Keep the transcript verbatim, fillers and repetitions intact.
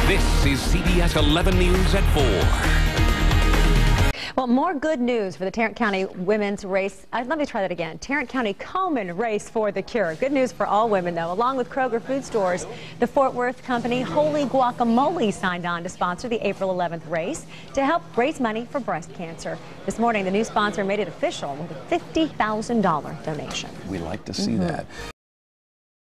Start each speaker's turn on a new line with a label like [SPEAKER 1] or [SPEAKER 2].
[SPEAKER 1] This is C B S eleven News at four.
[SPEAKER 2] Well, more good news for the Tarrant County women's race. Uh, let me try that again. Tarrant County Komen race for the cure. Good news for all women, though. Along with Kroger Food Stores, the Fort Worth company Holy Guacamole signed on to sponsor the April eleventh race to help raise money for breast cancer. This morning, the new sponsor made it official with a fifty thousand dollar donation.
[SPEAKER 3] We like to see mm-hmm. that.